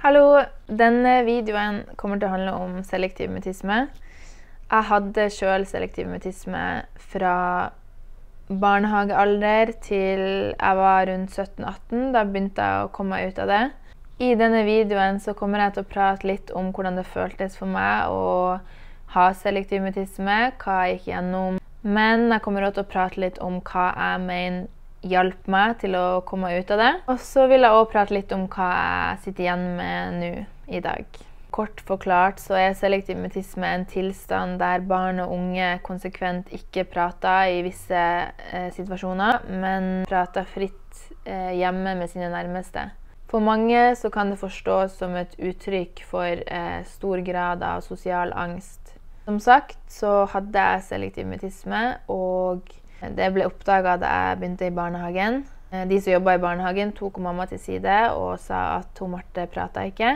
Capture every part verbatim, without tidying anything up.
Hallo, denne videoen kommer til å handle om selektiv mutisme. Jeg hadde selv selektiv mutisme fra barnehagealder til jeg var rundt sytten atten. Da begynte jeg å komme meg ut av det. I denne videoen så kommer jeg til å prate litt om hvordan det føltes for meg å ha selektiv mutisme, hva jeg gikk gjennom. Men jeg kommer også til å prate litt om hva jeg mener hjalp meg til å komme ut av det. Og så vil jeg også prate litt om hva jeg sitter igjen med nå i dag. Kort forklart så er selektiv mutisme en tilstand der barn og unge konsekvent ikke prater i visse eh, situasjoner, men prater fritt eh, hjemme med sine nærmeste. For mange så kan det forstås som et uttrykk for eh, stor grad av sosial angst. Som sagt så hadde jeg selektiv mutisme, og det ble oppdaget da jeg begynte i barnehagen. De som jobbet i barnehagen tok mamma til side og sa at hun Marte pratet ikke.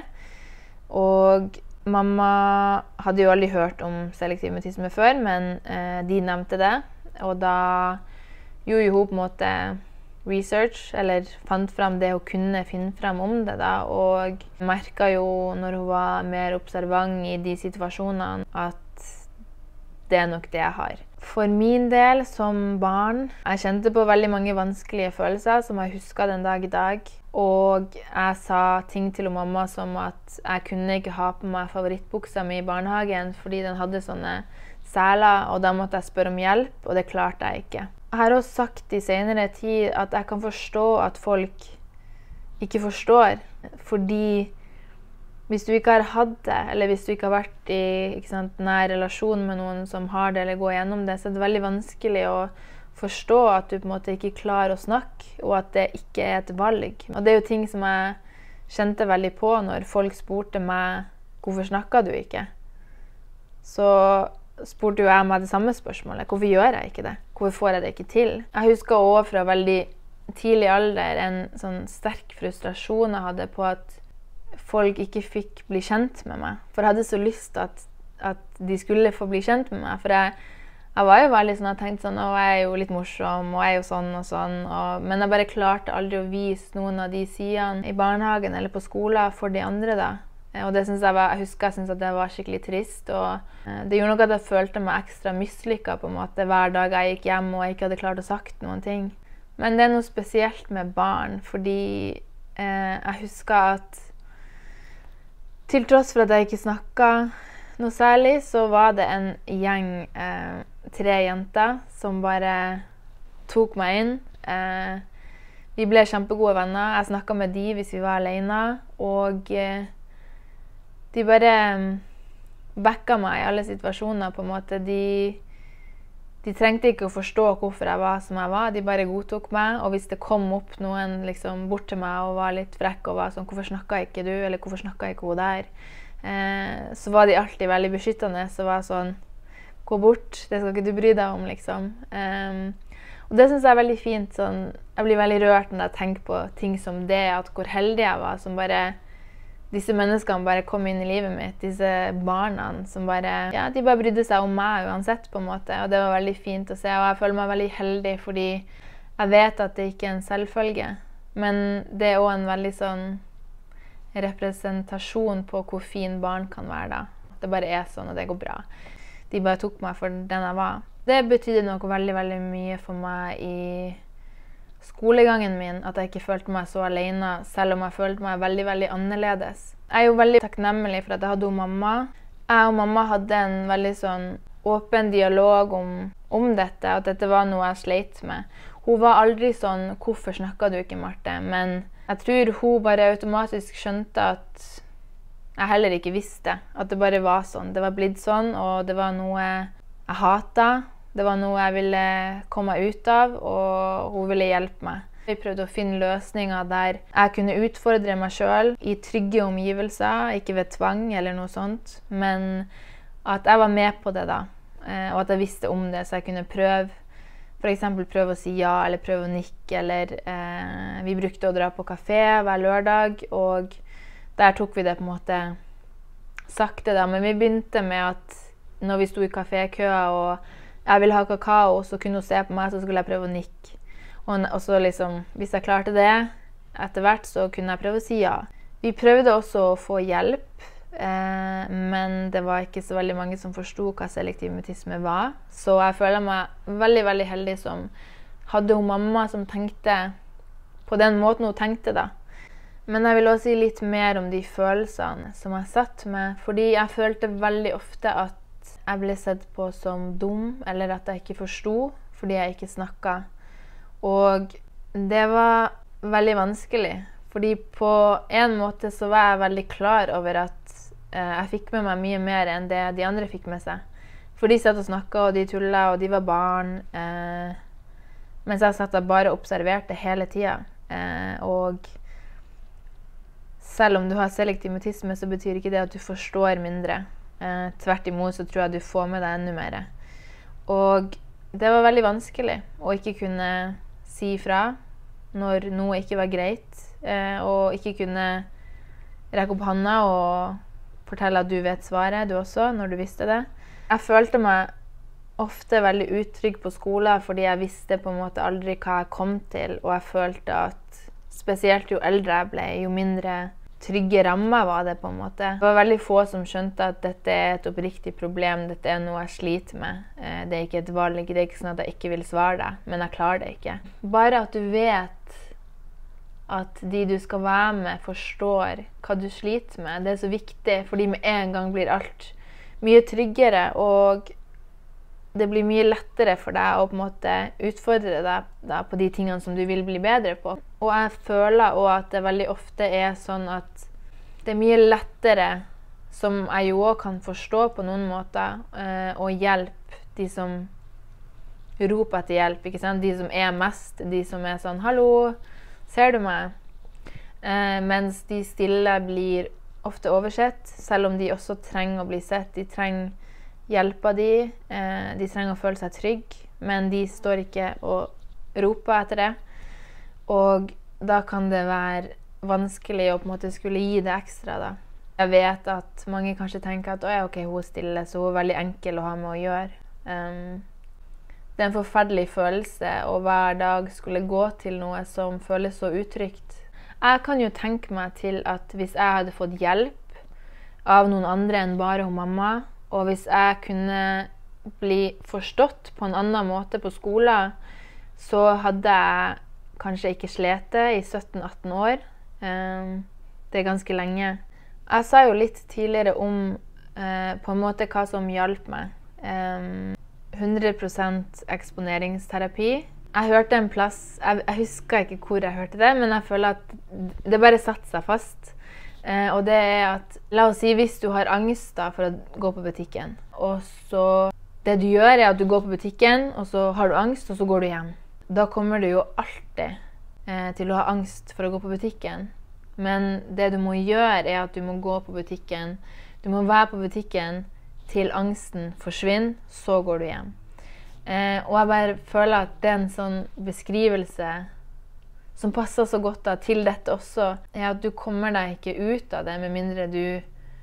Og mamma hadde jo aldri hørt om selektiv mutisme før, men eh, de nevnte det. Og da gjorde hun på en måte research, eller fant frem det hun kunne finne frem om det da. Og merket jo når hun var mer observant i de situasjonene at det er nok det jeg har. For min del som barn, jeg kjente på veldig mange vanskelige følelser som jeg husker den dag i dag. Og jeg sa ting til mamma som at jeg kunne ikke ha på meg favorittbuksa mi i barnehagen fordi den hadde sånne seler, og da måtte jeg spørre om hjelp, og det klarte jeg ikke. Jeg har også sagt i senere tid at jeg kan forstå at folk ikke forstår, fordi hvis du ikke har hatt det, eller hvis du ikke har vært i ikke sant, nær relasjon med noen som har det, eller går gjennom det, så er det veldig vanskelig å forstå at du på en måte ikke klarer å snakke, og at det ikke er et valg. Og det er jo ting som jeg kjente veldig på når folk spurte meg hvorfor snakket du ikke? Så spurte jo jeg meg det samme spørsmålet. Hvorfor gjør jeg ikke det? Hvorfor får jeg det ikke til? Jeg husker også fra veldig tidlig alder en sånn sterk frustrasjon jeg hadde på at folk ikke fikk bli kjent med meg. For jeg hadde så lyst at, at de skulle få bli kjent med meg. For jeg, jeg var jo veldig sånn, jeg tenkte sånn, å, jeg er jo litt morsom, og jeg er jo sånn og sånn. Og, men jeg bare klarte aldri å vise noen av de sidene i barnehagen eller på skolen for de andre da. Og det synes jeg var, jeg husker jeg synes at det var skikkelig trist. Og det gjorde noe at jeg følte meg ekstra mislykket på en måte hver dag jeg gikk hjem og jeg ikke hadde klart å sagt noen ting. Men det er noe spesielt med barn, fordi eh, jeg husker at til tross for at jeg ikke snakket noe særlig, så var det en gjeng, eh, tre jenter, som bare tok meg inn. Eh, vi ble kjempegode venner. Jeg snakket med de hvis vi var alene, og eh, de bare backet meg i alle situasjoner på en måte. De, de trengte ikke å forstå hvorfor jeg var som jeg var, de bare godtok meg. Og hvis det kom opp noen liksom, bort til meg og var litt frekk og var sånn, hvorfor snakket ikke du, eller hvorfor snakket ikke hun der? Eh, så var de alltid veldig beskyttende, så var sånn, gå bort, det skal ikke du bry deg om, liksom. Eh, og det synes jeg er veldig fint, sånn, jeg blir veldig rørt når jeg tenker på ting som det, at hvor heldig jeg var, som bare disse menneskene bare kom inn i livet mitt, disse barna som bare, ja, de bare brydde seg om meg uansett på en måte, og det var veldig fint å se, og jeg føler meg veldig heldig fordi jeg vet at det ikke er en selvfølge, men det er også en veldig sånn representasjon på hvor fin barn kan være da. Det bare er sånn, og det går bra. De bare tok meg for den jeg var. Det betydde noe veldig, veldig mye for meg i skolegangen min, at jeg ikke følte meg så alene, selv om jeg følte meg veldig, veldig annerledes. Jeg er jo veldig takknemlig for at jeg hadde mamma. Jeg og mamma hadde en veldig sånn åpen dialog om, om dette, at dette var noe jeg sleit med. Hun var aldri sånn, hvorfor snakket du ikke, Marte? Men jeg tror hun bare automatisk skjønte at jeg heller ikke visste, at det bare var sånn. Det var blitt sånn, og det var noe jeg hatet. Det var noe jeg ville komme ut av, og hun ville hjelpe meg. Vi prøvde å finne løsninger der jeg kunne utfordre meg selv i trygge omgivelser, ikke ved tvang eller noe sånt, men at jeg var med på det da, og at jeg visste om det, så jeg kunne prøve, for eksempel prøve å si ja, eller prøve å nikke, eller eh, vi brukte å dra på kafé hver lørdag, og der tok vi det på en måte sakte da, men vi begynte med at når vi sto i kafékøa og jeg ville ha kakao, så kunne hun se på meg, så skulle jeg prøve å nikke. Og, og så liksom, hvis jeg klarte det, etter hvert så kunne jeg prøve å si ja. Vi prøvde også å få hjelp, eh, men det var ikke så veldig mange som forsto hva selektiv mutisme var. Så jeg føler meg veldig, veldig heldig som hadde hun mamma som tenkte på den måten hun tenkte da. Men jeg vil også si litt mer om de følelsene som jeg satt med, fordi jeg følte veldig ofte at jeg ble sett på som dum, eller at jeg ikke forsto, fordi jeg ikke snakket. Og det var veldig vanskelig, fordi på en måte så var jeg veldig klar over at eh, jeg fikk med meg mye mer enn det de andre fikk med seg. For de satt og snakket, og de tullet, og de var barn, eh, mens jeg satt og bare observerte hele tiden. Eh, og selv om du har selektiv mutisme, så betyr ikke det at du forstår mindre. Eh, tvert imot så tror jeg du får med deg enda mer. Og det var veldig vanskelig å ikke kunne si fra når noe ikke var greit, eh, og ikke kunne rekke opp handa og fortelle at du vet svaret, du også, når du visste det. Jeg følte meg ofte veldig utrygg på skolen, fordi jeg visste på en måte aldri hva jeg kom til, og jeg følte at spesielt jo eldre jeg ble, jo mindre trygge rammer var det på en måte. Det var veldig få som skjønte at dette er et oppriktig problem, dette er noe jeg sliter med. Det er ikke et valg, det er ikke sånn at jeg ikke vil svare deg, men jeg klarer det ikke. Bare at du vet at de du skal være med forstår hva du sliter med, det er så viktig, fordi med en gang blir alt mye tryggere, og det blir mye lettere for deg å på en måte utfordre deg da, på de tingene som du vil bli bedre på. Og jeg føler også at det veldig ofte er sånn at det er mye lettere, som jeg jo også kan forstå på noen måter, eh, å hjelpe de som roper etter hjelp, ikke sant? De som er mest, de som er sånn, hallo, ser du meg? Eh, mens de stille blir ofte oversett, selv om de også trenger å bli sett. De trenger hjelper de, eh, de trenger å føle seg trygg, men de står ikke og roper etter det. Og da kan det være vanskelig å på en måte skulle gi det ekstra da. Jeg vet at mange kanskje tenker at «Åja, ok, hun er stille, så hun er veldig enkel å ha med å gjøre». Um, det er en forferdelig følelse å hver dag skulle gå til noe som føles så utrygt. Jeg kan jo tenke meg til at hvis jeg hadde fått hjelp av noen andre enn bare hun mamma, og hvis jeg kunne bli forstått på en annen måte på skolen, så hadde jeg kanskje ikke slet i sytten atten år. Det er ganske lenge. Jeg sa jo litt tidligere om på en måte hva som hjalp meg. hundre prosent eksponeringsterapi. Jeg hørte en plass, jeg, jeg husker ikke hvor jeg hørte det, men jeg føler at det bare satte seg fast. Eh, og det er at, la oss si, hvis du har angst da, for å gå på butikken, og så, det du gjør er at du går på butikken, og så har du angst, og så går du hjem. Da kommer du jo alltid eh, til å ha angst for å gå på butikken. Men det du må gjøre er at du må gå på butikken, du må være på butikken til angsten forsvinner, så går du hjem. Eh, og jeg bare føler at det er en sånn beskrivelse som passer så godt da, til dette også, er at du kommer deg ikke ut av det med mindre du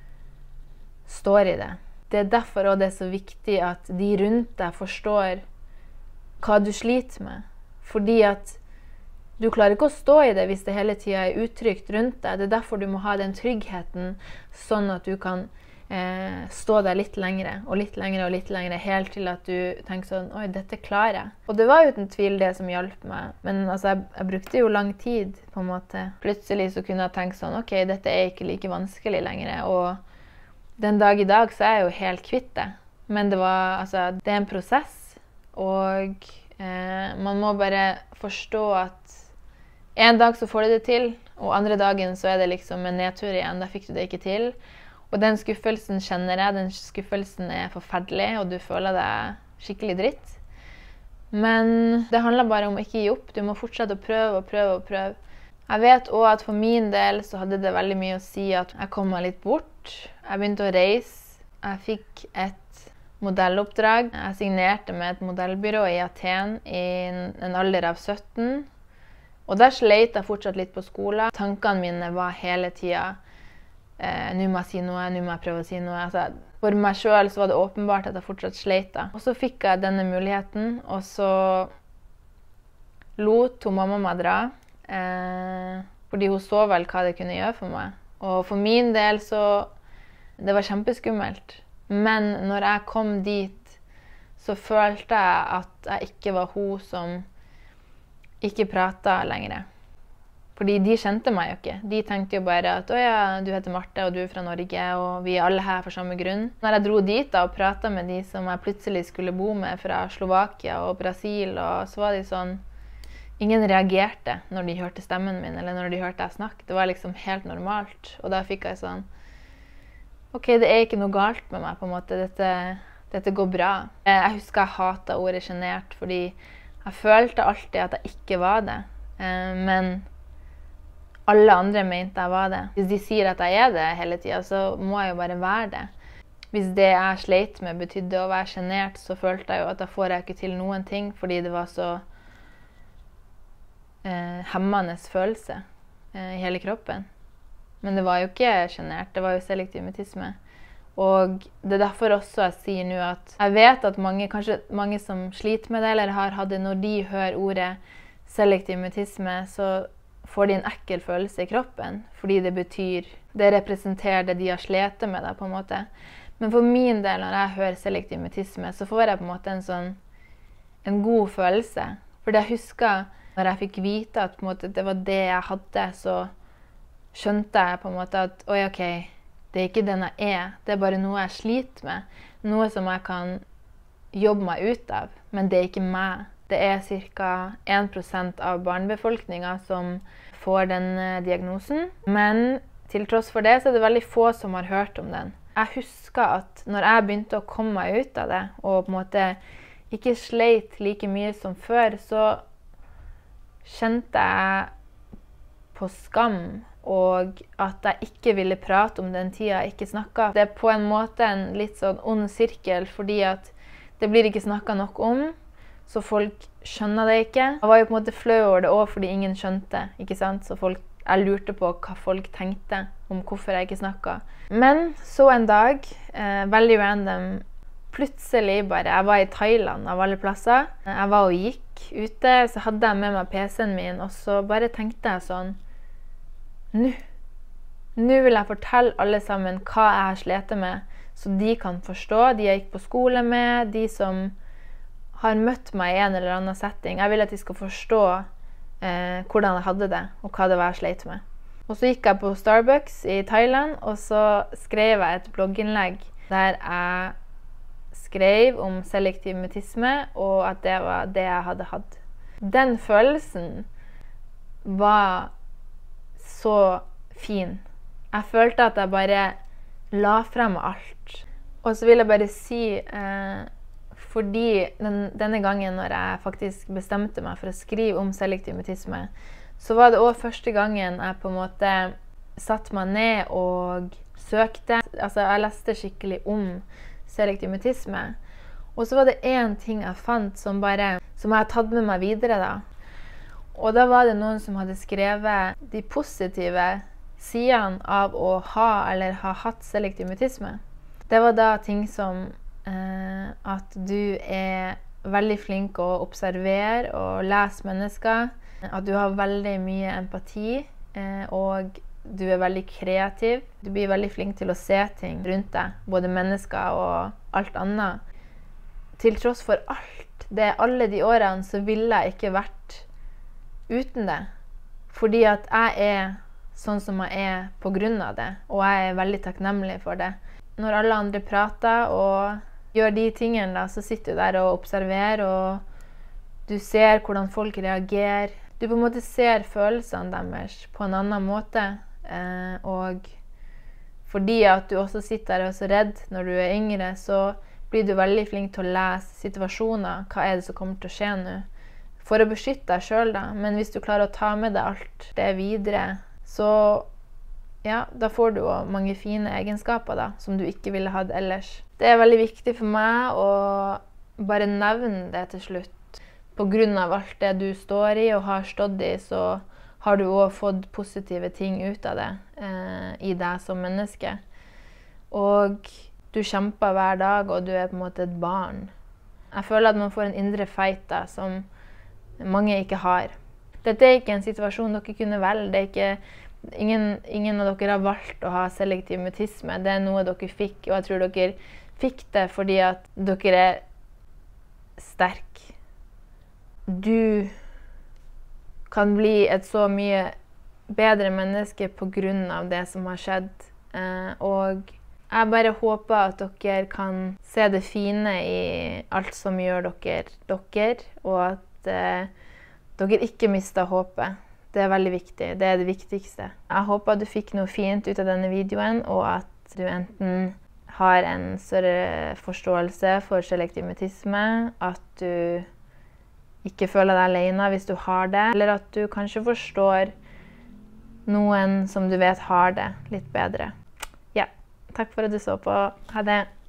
står i det. Det er derfor også det er så viktig at de rundt deg forstår hva du sliter med. Fordi at du klarer ikke å stå i det hvis det hele tiden er utrygt rundt deg. Det er derfor du må ha den tryggheten, sånn at du kan eh, stå der litt lengre, og litt lengre og litt lengre, helt til at du tenker sånn, oi, dette klarer jeg. Og det var uten tvil det som hjalp meg, men altså, jeg, jeg brukte jo lang tid, på en måte. Plutselig så kunne jeg tenke sånn, ok, dette er ikke like vanskelig lenger, og den dag i dag så er jeg jo helt kvitt det. Men det var, altså, det er en prosess, og eh, man må bare forstå at en dag så får du det til, og andre dagen så er det liksom en nedtur igjen, da fikk du det ikke til. Og den skuffelsen kjenner jeg, den skuffelsen er forferdelig, og du føler deg skikkelig dritt. Men det handler bare om å ikke gi opp, du må fortsette å prøve og prøve og prøve. Jeg vet også at for min del så hadde det veldig mye å si at jeg kom meg litt bort. Jeg begynte å reise, jeg fikk et modelloppdrag. Jeg signerte med et modellbyrå i Aten i en alder av sytten. Og der sleit jeg fortsatt litt på skolen. Tankene mine var hele tiden, Eh, nå må jeg si noe, nå må jeg prøve å si noe. Altså, for meg selv så var det åpenbart at jeg fortsatt sleit. Og så fikk jeg denne muligheten, og så lot hun mamma meg dra. Eh, fordi hun så vel hva det kunne gjøre for meg. Og for min del så, det var kjempeskummelt. Men når jeg kom dit, så følte jeg at jeg ikke var hun som ikke pratet lenger. Fordi de kjente meg jo ikke. De tenkte jo bare at «Å ja, du heter Marte, og du er fra Norge, og vi er alle her for samme grunn». Når jeg dro dit da, og pratet med de som jeg plutselig skulle bo med fra Slovakia og Brasil, og så var de sånn, ingen reagerte når de hørte stemmen min, eller når de hørte jeg snakke. Det var liksom helt normalt. Og da fikk jeg sånn, ok, det er ikke noe galt med meg på en måte, dette, dette går bra. Jeg husker jeg hatet ordet genert, fordi jeg følte alltid at jeg ikke var det. Men alle andre mente jeg var det. Hvis de sier at jeg er det hele tiden, så må jeg jo bare være det. Hvis det jeg sleit med betydde å være genert, så følte jeg jo at da får jeg ikke til noen ting, fordi det var så eh, hemmende følelse eh, i hele kroppen. Men det var jo ikke genert, det var jo selektiv mutisme. Og det er derfor også jeg sier nå at jeg vet at mange, kanskje mange som sliter med det, eller har hatt det, når de hører ordet selektiv mutisme, så får de en ekkel følelse i kroppen, fordi det betyr, det representerer det de har slitt med det på en måte. Men for min del, når jeg hører selektiv mutisme, så får jeg på en måte en sånn, en god følelse. For jeg husker, når jeg fikk vite at på en måte, det var det jeg hadde, så skjønte jeg på en måte at, oi, ok, det er ikke den jeg er, det er bare noe jeg sliter med, noe som jeg kan jobbe meg ut av, men det er ikke meg. Det er ca. en prosent av barnebefolkningen som får den diagnosen. Men til tross for det, så er det veldig få som har hørt om den. Jeg husker at når jeg begynte å komme meg ut av det, og på en måte ikke sleit like mye som før, så kjente jeg på skam, og at jeg ikke ville prate om den tiden jeg ikke snakket. Det er på en måte en litt sånn ond sirkel, fordi at det blir ikke snakket nok om, så folk skjønner det ikke. Jeg var jo på en måte flau over det også, fordi ingen skjønte, ikke sant? Så folk, jeg lurte på hva folk tenkte om hvorfor jeg ikke snakket. Men så en dag, eh, veldig random, plutselig bare, jeg var i Thailand av alle plasser. Jeg var og gikk ute, så hadde jeg med meg P C-en min, og så bare tenkte jeg sånn, nå, nå vil jeg fortelle alle sammen hva jeg har slitt med, så de kan forstå, de jeg gikk på skole med, de som har møtt meg i en eller annen setting. Jeg vil at de skal forstå eh, hvordan jeg hadde det, og hva det var jeg sleit med. Og så gikk jeg på Starbucks i Thailand, og så skrev jeg et blogginnlegg der jeg skrev om selektiv mutisme, og at det var det jeg hadde hatt. Den følelsen var så fin. Jeg følte at jeg bare la frem alt. Og så vil jeg bare si... Eh, Fordi den, denne gangen når jeg faktisk bestemte meg for å skrive om selektiv mutisme, så var det også første gangen jeg på en måte satte meg ned og søkte. Altså jeg leste skikkelig om selektiv mutisme. Og så var det en ting jeg fant som, bare, som jeg har tatt med meg videre da. Og da var det noen som hadde skrevet de positive sidene av å ha eller ha hatt selektiv mutisme. Det var da ting som Uh, at du er veldig flink å observere og lese mennesker, at du har veldig mye empati, uh, og du er veldig kreativ. Du blir veldig flink til å se ting rundt deg, både mennesker og alt annet. Til tross for alt, det alle de årene så ville jeg ikke vært uten det, fordi at jeg er sånn som jeg er på grunn av det, og jeg er veldig takknemlig for det. Når alle andre prater og gjør de tingene da, så sitter du der og observerer, og du ser hvordan folk reagerer. Du på en måte ser følelsene deres på en annen måte, eh, og fordi at du også sitter der og er så redd når du er yngre, så blir du veldig flink til å lese situasjoner. Hva er det som kommer til å skje nå? For å beskytte deg selv da, men hvis du klarer å ta med deg alt det videre, så ja, da får du også mange fine egenskaper da, som du ikke ville hatt ellers. Det er veldig viktig for meg å bare nevne det til slutt. På grunn av alt det du står i og har stått i, så har du også fått positive ting ut av det eh, i deg som menneske. Og du kjemper hver dag, og du er på en måte et barn. Jeg føler at man får en indre fight da, som mange ikke har. Dette er ikke en situasjon dere kunne velge. Det er ikke ingen, ingen av dere har valgt å ha selektiv mutisme. Det er noe dere fikk, og jeg tror dere fikk det fordi at dere er sterke. Du kan bli et så mye bedre menneske på grunn av det som har skjedd. Eh, og jeg bare håper at dere kan se det fine i alt som gjør dere dere, og at eh, dere ikke mister håpet. Det er veldig viktig. Det er det viktigste. Jeg håper at du fikk noe fint ut av denne videoen, og at du enten har en større forståelse for selektiv mutisme, at du ikke føler deg alene hvis du har det, eller at du kanskje forstår noen som du vet har det litt bedre. Ja, takk for at du så på. Ha det!